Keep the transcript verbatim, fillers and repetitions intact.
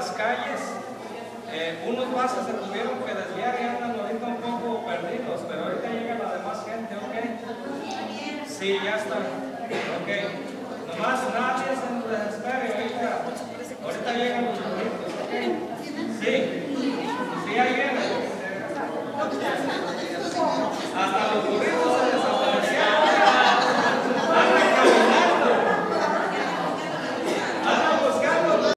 las calles. Eh, unos bases se tuvieron que desviar y andan ahorita un poco perdidos, pero ahorita llega la demás gente, ¿ok? Sí, ya está. Ok. Nomás nadie se desespere, ahorita